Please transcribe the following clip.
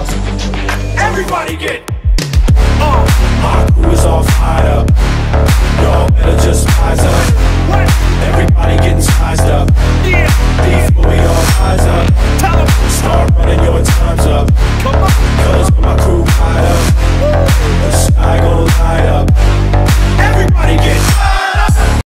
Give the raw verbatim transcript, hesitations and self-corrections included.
Everybody get uh. My crew is all fired up. Y'all better just rise up.